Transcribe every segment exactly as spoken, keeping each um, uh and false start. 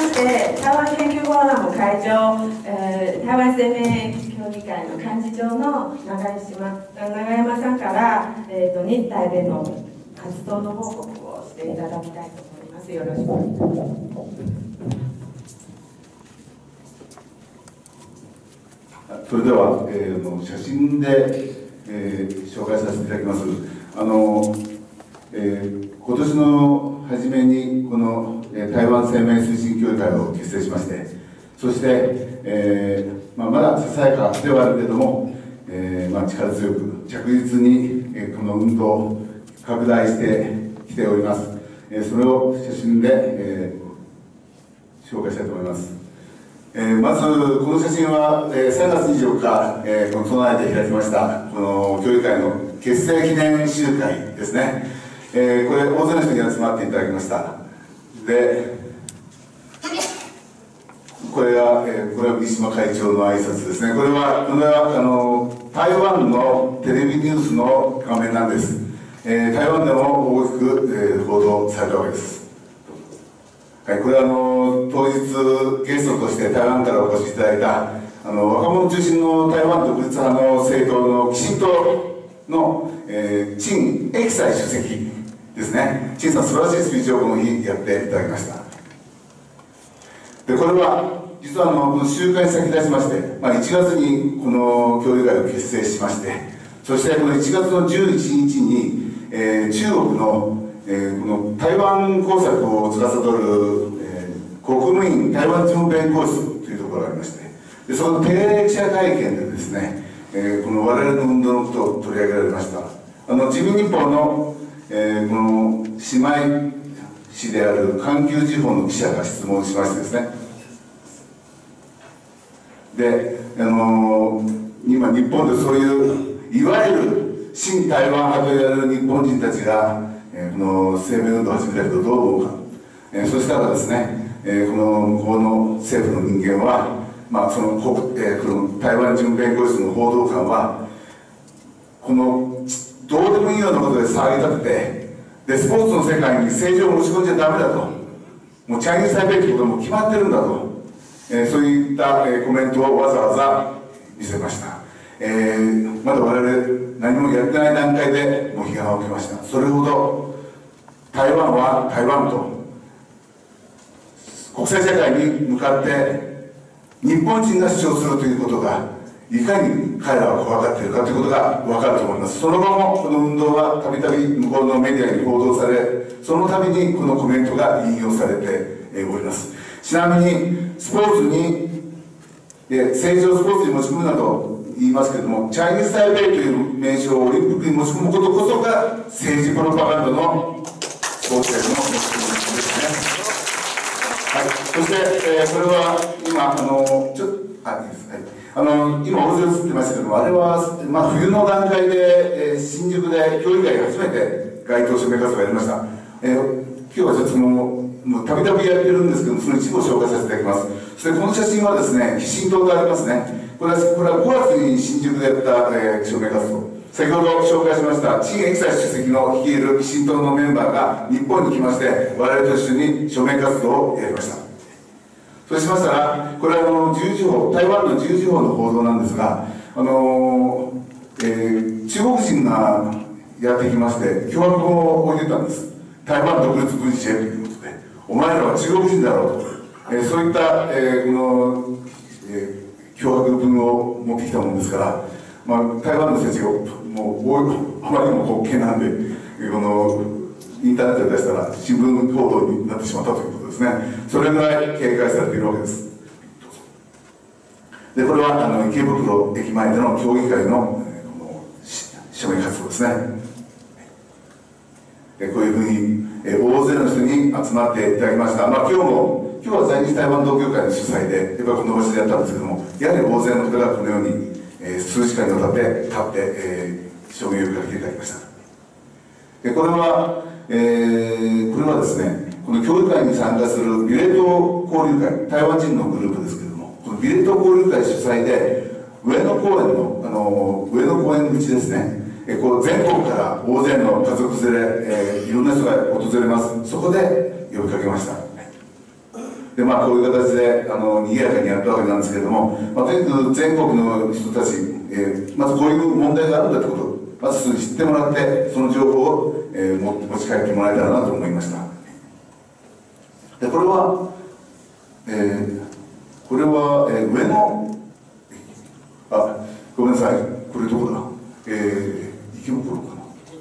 して、台湾研究フォーラム会長、えー、台湾生命協議会の幹事長の永島永山さんから、えーと、日台での活動の報告をしていただきたいと思います。よろしくお願いします。 それでは、えー、写真で、えー、紹介させていただきます。あの、えー、今年の初めにこの、えー、台湾生命推進協議会を結成しまして、そして、えーまあ、まだささやかではあるけれども、えーまあ、力強く着実に、えー、この運動を拡大してきております。えー、それを写真で、えー、紹介したいと思います。えー、まず、この写真は、えー、さんがつにじゅうよっか、えー、この都内で開きました、この協議会の結成記念集会ですね。えー、これ、大勢の人に集まっていただきました。で、これが、えー、これは三島会長の挨拶ですね。これは、これは、あの、台湾のテレビニュースの画面なんです。えー、台湾でも大きく、えー、報道されたわけです。はい、これはあの当日ゲストとして台湾からお越しいただいたあの若者中心の台湾独立派の政党の新党の、えー、陳益才主席ですね。陳さん、素晴らしいスピーチをこの日やっていただきました。で、これは実はあのこの集会に先立ちまして、まあ、いちがつにこの協議会を結成しまして、そしてこのいちがつのじゅういちにちに、えー、中国のえー、この台湾工作を司る、えー、国務院台湾事務弁公室というところがありまして、でその定例記者会見でですね、えー、この我々の運動のことを取り上げられました。あの人民日報の、えー、この姉妹紙である環球時報の記者が質問しましてですね、で、あのー、今日本でそういういわゆる親台湾派と言われる日本人たちがえー、この生命運動を始めたけどどう思うか、えー、そしたらですね、えー、この向こうの政府の人間は、まあそのえー、この台湾人弁護士の報道官はこのどうでもいいようなことで騒ぎ立てて、でスポーツの世界に政治を持ち込んじゃダメだと、もうチャイニーズ台北ということも決まってるんだと、えー、そういった、えー、コメントをわざわざ見せました。えー、まだ我々何もやってない段階でもう批判を受けました。それほど台湾は台湾と国際社会に向かって日本人が主張するということがいかに彼らは怖がっているかということが分かると思います。その後もこの運動はたびたび向こうのメディアに報道され、そのたびにこのコメントが引用されております。ちなみにスポーツに政治をスポーツに持ち込むなど言いますけれども、チャイニーズ・タイペイという名称をオリンピックに持ち込むことこそが政治プロパガンダのスポーツへの持ち込みですね。はい、そして、えー、これは今あのちょっとあいいです、はい、あの今大勢映ってましたけれども、あれは、まあ、冬の段階で、えー、新宿で協議会初めて街頭署名活動をやりました。えー、今日はちょっともうたびたびやってるんですけども、その一部を紹介させていただきます。そしてこの写真はですね、必勝党がありますね。これは、これはごがつに新宿でやった、えー、署名活動。先ほど紹介しました陳益才主席の率いる維新党のメンバーが日本に来まして、我々と一緒に署名活動をやりました。そうしましたら、これはあの自由時報、台湾の自由時報の報道なんですが、あのーえー、中国人がやってきまして、脅迫を置いてたんです。台湾独立分子へということで、お前らは中国人だろうと、えー、そういった、えー、この、えー脅迫文を持ってきたものですから、まあ、台湾の人たちがもうあまりにも滑稽なんで、このインターネットで出したら新聞報道になってしまったということですね。それぐらい警戒されているわけです。で、これはあの池袋駅前での協議会の、えー、この署名活動ですね。でこういうふうに、えー、大勢の人に集まっていただきました。まあ、今日も今日は在日台湾同協会の主催で、やっぱりこの場所でやったんですけども、やはり大勢の方がこのように、えー、数時間にわたって立って、えー、署名を呼びかけていただきました。でこれは、えー、これはですね、この協議会に参加するビレ島交流会、台湾人のグループですけれども、このビレ島交流会主催で、上野公園の、あの上野公園口ですね、えこう全国から大勢の家族連れ、えー、いろんな人が訪れます。そこで呼びかけました。 で、まあ、こういう形であの賑やかにやったわけなんですけれども、まあ、とにかく全国の人たち、えー、まずこういう問題があるんだということをまず知ってもらって、その情報を、えー、持ち帰ってもらえたらなと思いました。でこれは、えー、これは、えー、上のあごめんなさい、これどこだ、えー、池袋か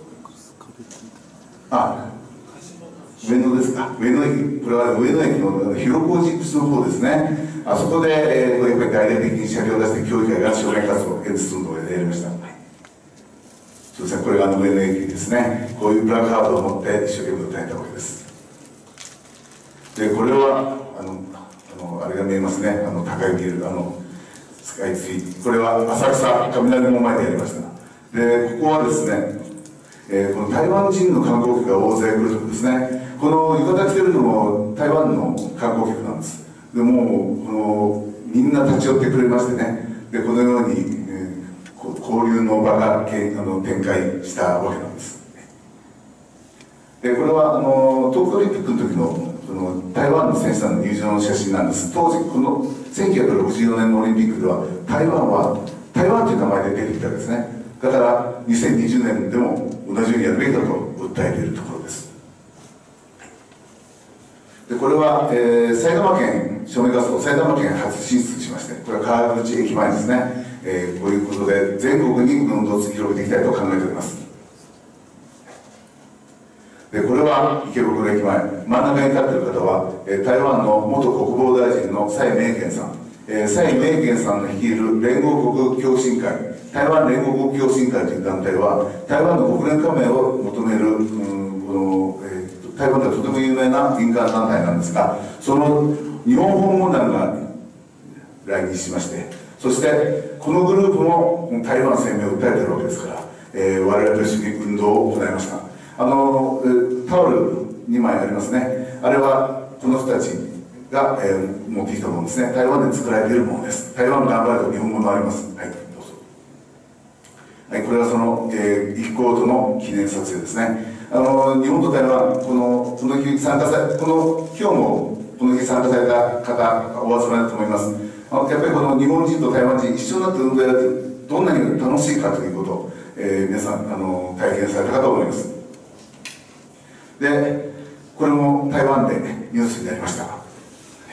な、あ上野ですか、上野駅、これは上野駅の広小路口の方ですね、あそこで、えー、やっぱり大々的に車両を出して協議会が署名活動、演説運動をやりました。そうですね、これがあの上野駅ですね、こういうプラカードを持って一生懸命訴えたわけです。で、これは、あの、あのあれが見えますね、あの高いビル、あのスカイツリー、これは浅草雷門前でやりました。で、ここはですね、えー、この台湾人の観光客が大勢来るところですね。この浴衣着てるのも台湾の観光客なんです。でもうこのみんな立ち寄ってくれましてね、でこのように、えー、交流の場がけあの展開したわけなんです。でこれはあの東京オリンピックの時のその台湾の選手団の入場の写真なんです。当時このせんきゅうひゃくろくじゅうよねんのオリンピックでは台湾は台湾という名前で出てきたわけですね。だからにせんにじゅうねんでも同じようにやるべきだと訴えているところです。でこれは、えー、埼玉県署名活動、埼玉県初進出しまして、これは川口駅前ですね、えー、こういうことで全国に運動を突き広げていきたいと考えております。でこれは池袋駅前、真ん中に立っている方は、えー、台湾の元国防大臣の蔡明健さん、えー、蔡明健さんの率いる連合国共進会、台湾連合国共進会という団体は台湾の国連加盟を求める、うん、この、えー、台湾ではとても有名な民間団体なんですが、その日本訪問団が来日しまして、そしてこのグループも台湾生命を訴えているわけですから、えー、我々と一緒に運動を行いました。あの、えー、タオルにまいありますね。あれはこの人たちが、えー、持ってきたものですね。台湾で作られているものです。台湾頑張ると日本語もあります。はい、どうぞ。はい、これはその、えー、一行との記念撮影ですね。あの日本と台湾、このこの日参加され、この今日もこの日参加された方お集まりだと思います。あのやっぱりこの日本人と台湾人一緒になって運動をやるとどんなに楽しいかということを、えー、皆さんあの体験されたかと思います。で、これも台湾でニュースになりました。はい、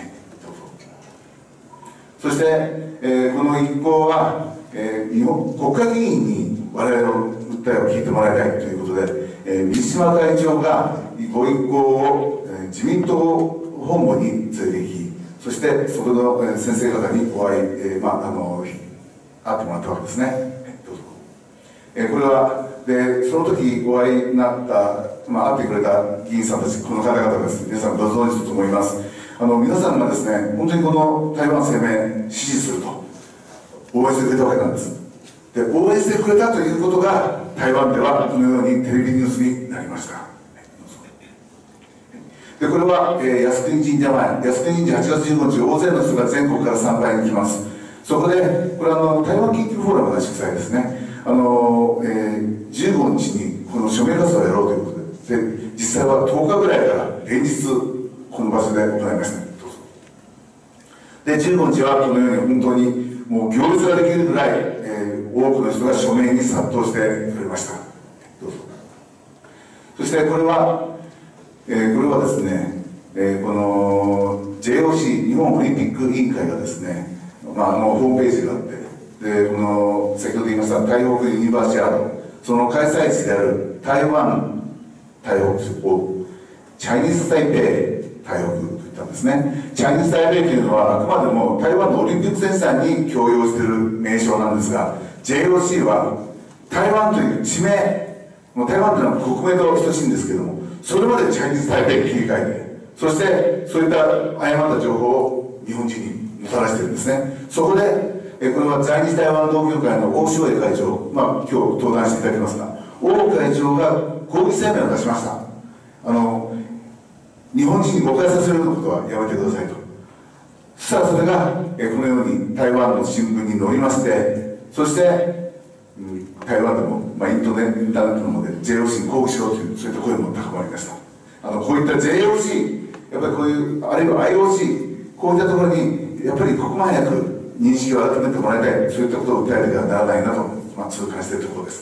どうぞ。そして、えー、この一行は、えー、日本国会議員に我々の訴えを聞いてもらいたいということで、えー、三島会長がご一行を、えー、自民党本部に連れて行き、そしてそこの、えー、先生方にお会い、えーまあ、あの会ってもらったわけですね。えー、どうぞ。えー、これはでその時お会いになった、まあ、会ってくれた議員さんたち、この方々です。皆さんご存知だと思います。あの皆さんがですね、本当にこの台湾生命支持すると応援してくれたわけなんです。で応援してくれたということが台湾ではこのようにテレビニュースになりました。でこれは、えー、靖国神社前、靖国神社はちがつじゅうごにち、大勢の人が全国から参拝に来ます。そこでこれはあの台湾研究フォーラムが主催ですね。あの、えー、じゅうごにちにこの署名活動をやろうということで、で実際はとおかぐらいから連日この場所で行いました。どうぞ。でじゅうごにちはこのように本当にもう行列ができるぐらい、えー、多くの人が署名に殺到してくれました。どうぞ。そしてこれは、えー、これはですね、えー、この ジェイオーシー 日本オリンピック委員会がですね、まあ、あのホームページがあって、でこの先ほど言いました台北ユニバーシアード、その開催地である台湾台北をチャイニーズ台北台北と言ったんですね。チャイニーズ台北というのはあくまでも台湾のオリンピック選手団に強要している名称なんですが、 ジェイオーシー は台湾という地名、もう台湾というのは国名と等しいんですけども、それまでチャイニーズ台北に切り替えて、そしてそういった誤った情報を日本人にもたらしているんですね。そこでえこれは在日台湾同協会の王正英会長、まあ、今日登壇していただきますが、王会長が抗議声明を出しました。あの日本人に誤解させるようなことはやめてくださいと。そしたらそれがえこのように台湾の新聞に載りまして、そして、うん、台湾でも、まあ、インターネットの方で ジェイオーシー に抗議しろというそういった声も高まりました。あのこういった ジェイオーシー、やっぱりこういうあるいは アイオーシーこういったところにやっぱり刻も早く認識を改めてもらいたい、そういったことを訴えてはならないなと、まあ、痛感しているところです。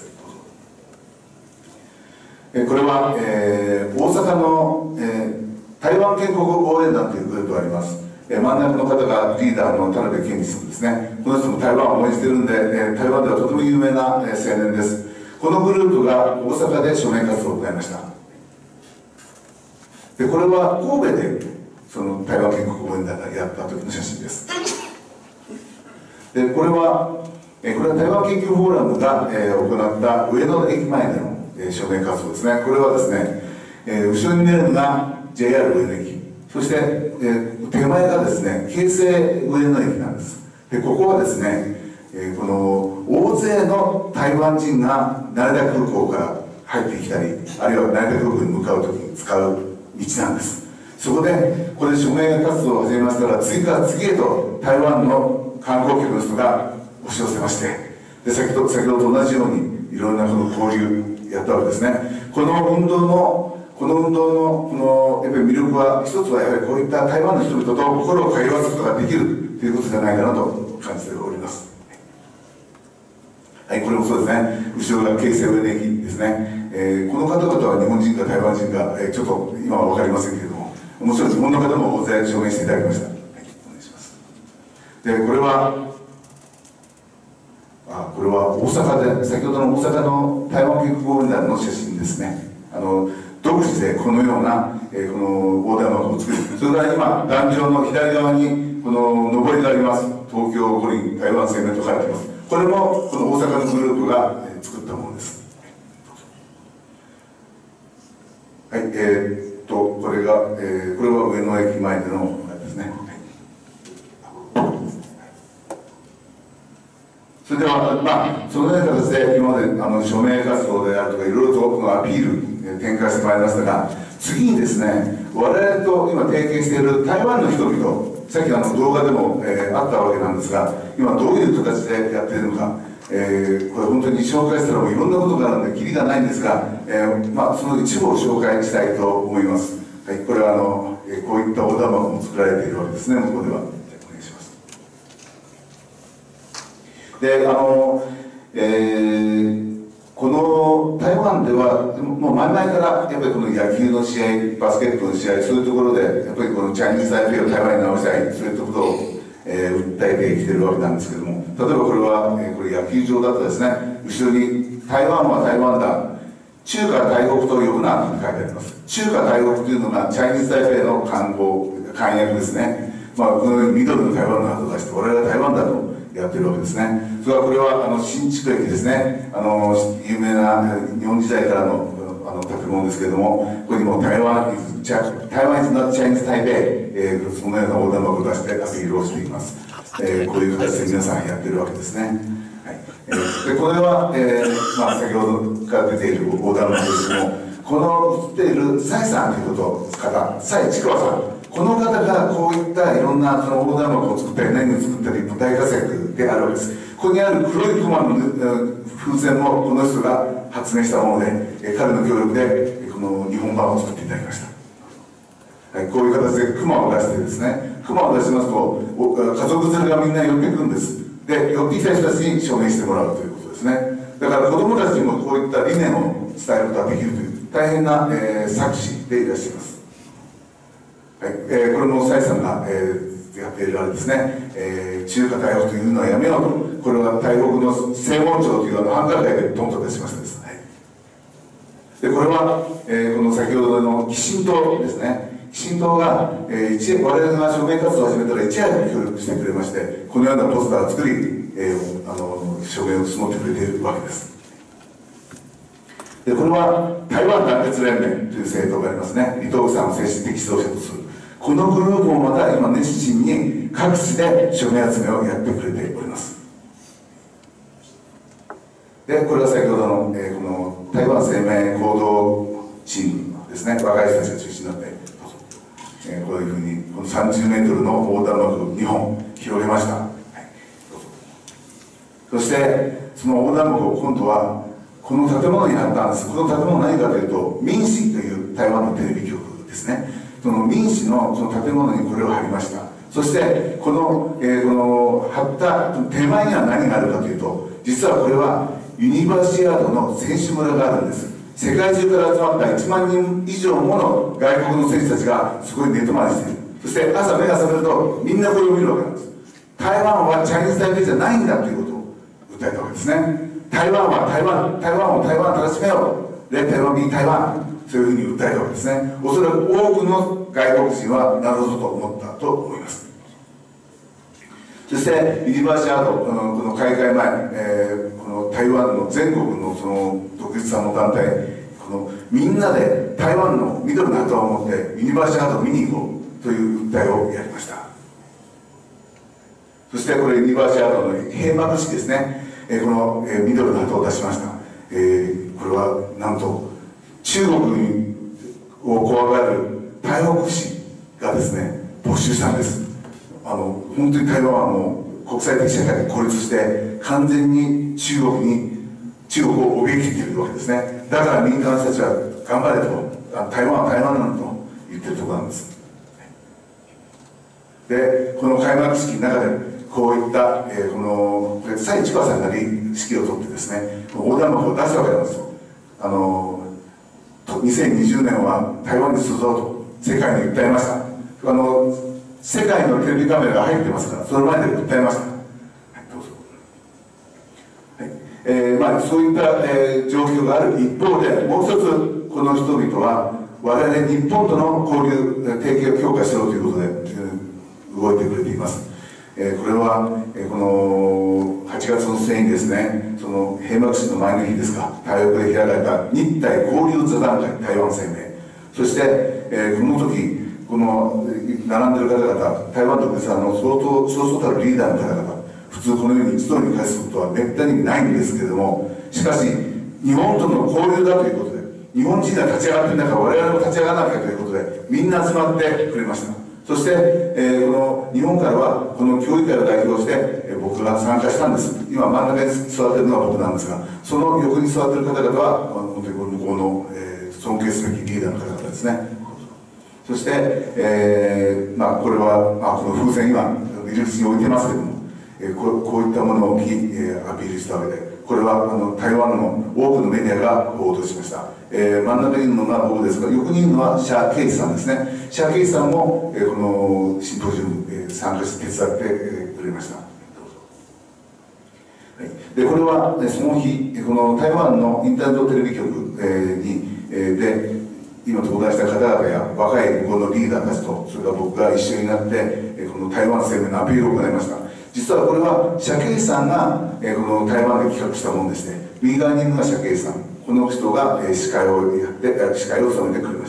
えこれは、えー、大阪の、えー、台湾建国応援団というグループがあります。えー、真ん中の方がリーダーの田辺健二さんですね。この人も台湾を応援しているんで、えー、台湾ではとても有名な、えー、青年です。このグループが大阪で署名活動を行いました。でこれは神戸でその台湾建国応援団がやった時の写真です。でこれは、えー、これは台湾研究フォーラムが、えー、行った上野駅前での、えー、署名活動ですね。これはですね、えー、後ろに見えるのが ジェイアール 上野駅、そして、えー、手前がですね京成上野駅なんです。でここはですね、えー、この大勢の台湾人が成田空港から入ってきたり、あるいは成田空港に向かう時に使う道なんです。そこでこれ署名活動を始めましたら、次から次へと台湾の観光客の人が押し寄せまして、で先ほど先ほどと同じようにいろんなこの交流やったわけですね。この運動のこの運動のこのやっぱり魅力は、一つはやはりこういった台湾の人々と心を通わすことができるということじゃないかなと感じております。はい、これもそうですね。後ろが京成上野駅ですね。えー、この方々は日本人か台湾人か、えー、ちょっと今は分かりませんけれども、もちろん日本の方も大勢証明していただきました。はい、お願いします。で、これは、あ、これは大阪で、先ほどの大阪の台湾建国応援団の写真ですね。あの独自でこのような、えー、この横断幕を作る。それから今、壇上の左側にこの上りがあります。東京五輪台湾生命と書いています。これもこの大阪のグループが、えー、作ったものです。はい、えー、っとこれが、えー、これは上野駅前でのあれですね。はい、それでは、まあ、そのような形で今まであの署名活動であるとかいろいろとこのアピール、えー、展開してまいりましたが、次にですね、我々と今提携している台湾の人々、さっきあの動画でも、えー、あったわけなんですが、今どういう形でやっているのか、えー、これ本当に紹介したらもういろんなことがあるのでキリがないんですが、えーまあ、その一部を紹介したいと思います。はい、これはあの、えー、こういった横断幕も作られているわけですね、向こうでは。お願いします。で、あの、えー、この台湾ではもう前々からやっぱりこの野球の試合、バスケットの試合、そういうところでやっぱりこのチャイニーズタイペイを台湾に直したい、そういったことを、えー、訴えてきているわけなんですけども、例えばこれは、えー、これ野球場だとですね、後ろに台湾は台湾だ、中華台北と呼ぶなと書いてあります。中華台北というのがチャイニーズタイペイの漢語、漢訳ですね。まあ、この緑の台湾の後を出して我々は台湾だとやってるわけですね。それはこれはあの新築駅ですね。あの有名な日本時代からのあの建物ですけれども、ここにも台湾台湾 is not Chinese Taipei、えー、そのような横断幕を出してアピールをしています。えー、こういう形で皆さんやってるわけですね。はい、えー、でこれは、えーまあ、先ほどから出ている横断幕ですけども、この写っている蔡さんということ方、蔡千川さん、この方がこういったいろんなその横断幕を作ったり何を作ったり大活躍であるわけです。ここにある黒い熊の風船もこの人が発明したもので、彼の協力でこの日本版を作っていただきました。はい、こういう形で熊を出してですね、熊を出しますと家族連れがみんな寄ってくるんです。で寄ってきた人たちに証明してもらうということですね。だから子どもたちにもこういった理念を伝えることができるという大変な、えー、作詞でいらっしゃいます。はい、えー、これも蔡さんが、えー、やっているあれですね、えー、中華台北というのはやめようと、これは台北の西門町というあの繁華街でドンと出しましたです。はい、でこれは、えー、この先ほどの寄進党ですね。寄進党が、えー、一我々が署名活動を始めたら一夜に協力してくれまして、このようなポスターを作り、えー、あの署名を募ってくれているわけです。でこれは台湾団結連盟という政党がありますね。李登輝さんを政治的指導者とするこのグループもまた今熱心に各地で署名集めをやってくれております。でこれは先ほどの、えー、この台湾生命行動チームですね。若い人たちが中心になって、えー、こういうふうにこのさんじゅうメートルの横断幕をにほん広げました。はい、どうぞ。そしてその横断幕を今度はこの建物に貼ったんです。この建物は何かというと民視という台湾のテレビ局ですね。その民視のその建物にこれを貼りました。 そしてこの、えー、この貼った手前には何があるかというと、実はこれはユニバーシアードの選手村があるんです。世界中から集まったいちまんにん以上もの外国の選手たちがそこに寝泊まりしている。そして朝目が覚めるとみんなこれを見るわけなんです。台湾はチャイニーズ台北じゃないんだということを訴えたわけですね。台湾は台湾、台湾を台湾楽しめよう、レ台湾ビー台湾、そういうふうに訴えたわけですね。おそらく多くの外国人はなるほどと思ったと思います。そしてユニバーシアード、この開会前、えー、この台湾の全国のその独立さんの団体、このみんなで台湾の緑の旗を持ってユニバーシアードを見に行こうという訴えをやりました。そしてこれユニバーシアードの閉幕式ですね。えー、この、えー、緑の旗を出しました。えー、これはなんと中国を怖がる台北市がですね没収したんです。あの本当に台湾はもう国際的社会で孤立して完全に中国に中国を怯えきっているわけですね。だから民間の人たちは頑張れと、台湾は台湾なんだと言ってるところなんです。でこの開幕式の中でこういった、えー、このこれ蔡千華さんが指揮を取ってですね横断幕を出すわけなんですよ。あのにせんにじゅうねんは台湾にするぞと世界に訴えました。あの世界のテレビカメラが入ってますから、その前で訴えました。はい、どうぞ。はい、えー、まあそういった、えー、状況がある一方で、もう一つこの人々は我々日本との交流提携を強化しようということで、えー、動いてくれています。えー、これは、えー、このはちがつの末にですね、その閉幕式の前の日ですか、台北で開かれた日台交流座談会台湾声明、そして、えー、この時この並んでいる方々、台湾独立派の相当そうそうたるリーダーの方々、普通このように一堂に会すことはめったにないんですけれども、しかし日本との交流だということで、日本人が立ち上がっている中、我々も立ち上がらなきゃということでみんな集まってくれました。そして、えー、この日本からはこの協議会を代表して、えー、僕が参加したんです。今真ん中に座っているのは僕なんですが、その横に座っている方々は本当に向こうの、えー、尊敬すべきリーダーの方々ですね。そして、えーまあ、これは、まあ、この風船今入り口に置いてますけれども、えー、こ, こういったものをき、えー、アピールしたわけで、これはあの台湾の多くのメディアが報道しました。えー、真ん中にいるのが僕ですが、横にいるのは謝慶一さんですね。謝慶一さんも、えー、このシンポジウム、えー、参加して手伝って、えー、くれました。はい、でこれは、ね、その日この台湾のインターネットテレビ局、えー、に、えー、で今登壇した方々や若い向こうのリーダーたちと、それから僕が一緒になって、えー、この台湾声明のアピールを行いました。実はこれは謝慶さんが、えー、この台湾で企画したものでして、右側にいるのが謝慶さん、この人が、えー、司会をやって司会を務めてくれました。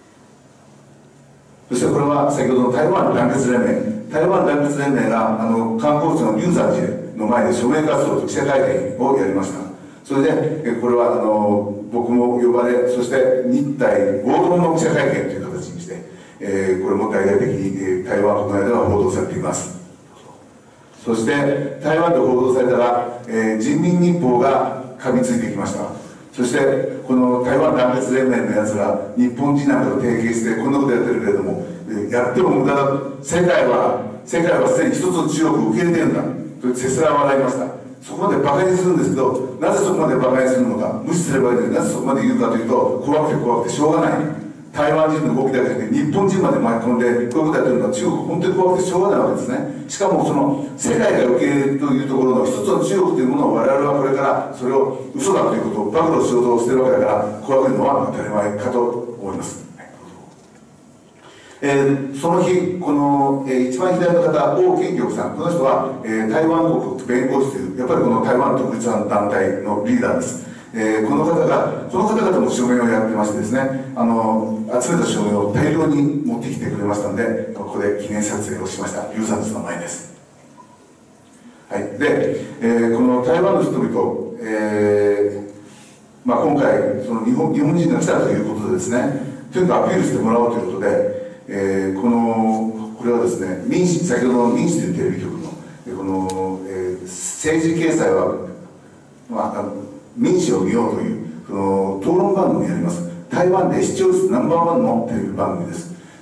そしてこれは先ほどの台湾団結連盟、台湾団結連盟があの観光地の龍山寺の前で署名活動と記者会見をやりました。それで、えー、これはあの僕も呼ばれ、そして日台合同の記者会見という形にして、えー、これも大々的に、えー、台湾国内では報道されています。そして台湾で報道されたら、えー、人民日報が噛みついてきました。そしてこの台湾団結連盟のやつら日本人なんかと提携してこんなことやってるけれども、えー、やっても無駄だ、世界は世界はすでに一つの中国を受け入れてるんだとせすら笑いました。そこまでバカにするんですけど、なぜそこまでバカにするのか、無視すればいいのになぜそこまで言うかというと、怖くて怖くてしょうがない。台湾人の動きだけで日本人まで巻き込んでこういうことやってるのは中国本当に怖くてしょうがないわけですね。しかもその世界が受け入れるというところの一つの中国というものを我々はこれからそれを嘘だということを暴露しようとしているわけだから怖くるのは当たり前かと思います。えー、その日この、えー、一番左の方王建玉さん、この人は、えー、台湾国弁護士というやっぱりこの台湾独立団体のリーダーです。えー、この方がこの方々も署名をやってましてですね、あの集めた署名を大量に持ってきてくれましたので、ここで記念撮影をしました。龍山寺の前です。はい、で、えー、この台湾の人々、えーまあ、今回その日本日本人が来たということでですね、とにかくアピールしてもらおうということで、えー、このこれはですね、民視、先ほどの民視というテレビ局のこの、えー、政治経済は、まあ、あの民視を見ようというその討論番組をやります。台湾で視聴率ナンバーワンのテレビ番組です。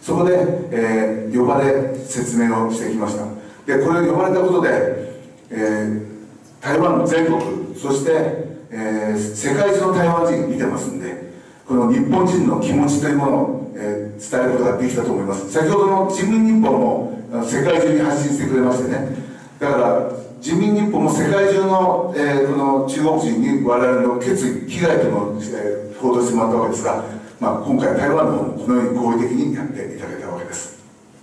そこで、えー、呼ばれ説明をしてきました。でこれを呼ばれたことで、えー、台湾の全国、そして、えー、世界中の台湾人見てますんで、この日本人の気持ちというものを、えー、伝えることができたと思います。先ほどの人民日報も世界中に発信してくれましてね、だから人民日報も世界中の、えー、この中国人に我々の決意、被害というのを、えー、報道してもらったわけですが、まあ、今回台湾の方もこのように好意的にやっていただけたわけです。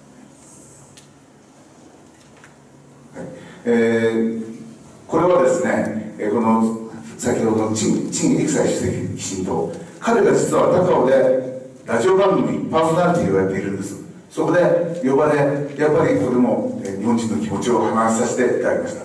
はい、えー、これはですね、えー、この先ほどの陳育才主席維新党、彼が実は高雄でラジオ番組パーソナリティをやっているんです。そこで呼ばれ、やっぱりこれも、えー、日本人の気持ちを話させていただきました。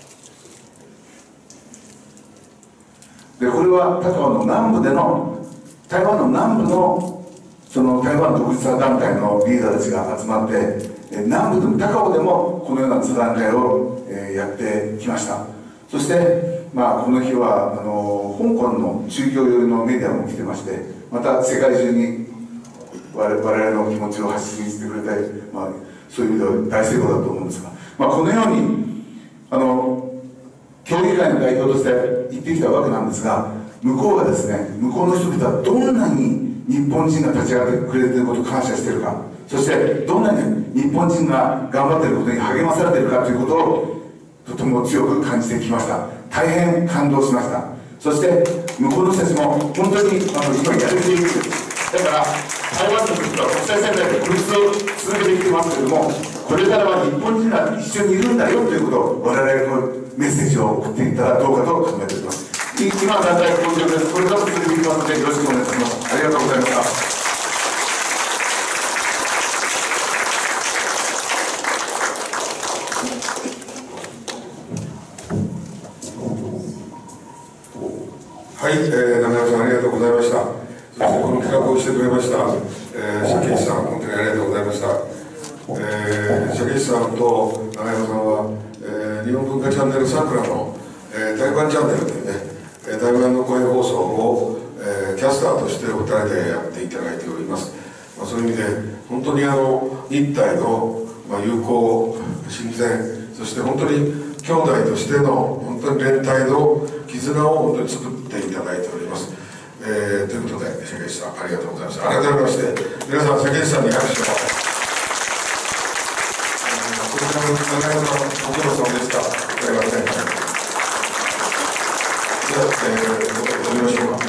でこれは高雄の南部での台湾の南部のその台湾独立派団体のリーダーたちが集まって、えー、南部でも高雄でもこのような座談会を、えー、やってきました。そして、まあ、この日はあの香港の中共寄りのメディアも来てまして、また世界中に我々の気持ちを発信してくれて、まあ、そういう意味では大成功だと思うんですが、まあ、このようにあの協議会の代表として行ってきたわけなんですが、向こうがですね、向こうの人々はどんなに日本人が立ち上がってくれていることを感謝しているか、そしてどんなに日本人が頑張っていることに励まされているかということをとても強く感じてきました。大変感動しました。そして向こうの人たちも本当にあの今やれている。だから台湾の人は国際社会で孤立を続けてきてますけれども、これからは日本人が一緒にいるんだよということを我々にメッセージを送っていったらどうかと考えております。今の団体は好調です。これからも続けていきますのでよろしくお願いします。ありがとうございました。 はい、えー、中山さんありがとうございました。そしてこの企画をしてくれました、えー、鮭石さん、本当にありがとうございました。えー、鮭石さんと中山さんは、えー、日本文化チャンネルさくらの、えー、台湾チャンネルでね、台湾の声放送を、えー、キャスターとしてお二人でやっていただいております。まあ、そういう意味で本当にあの日台の、まあ、友好親善、そして本当に兄弟としての本当に連帯の絆を本当に作っていただいております。えー、ということで鮭石さんありがとうございました。改めまして皆さん鮭石さんに拍手を。こちらの中山さんご苦労様でした。すみません。じゃあ、えー、どうぞ読みましょうか。